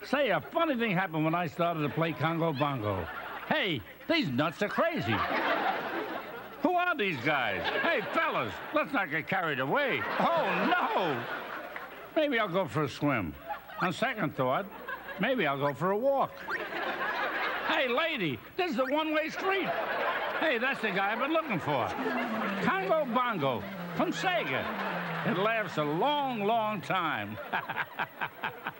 Say, a funny thing happened when I started to play Congo Bongo. Hey, these nuts are crazy. Who are these guys? Hey, fellas, let's not get carried away. Oh, no! Maybe I'll go for a swim. On second thought, maybe I'll go for a walk. Hey, lady, this is a one-way street. Hey, that's the guy I've been looking for. Congo Bongo from Sega. It lasts a long, long time.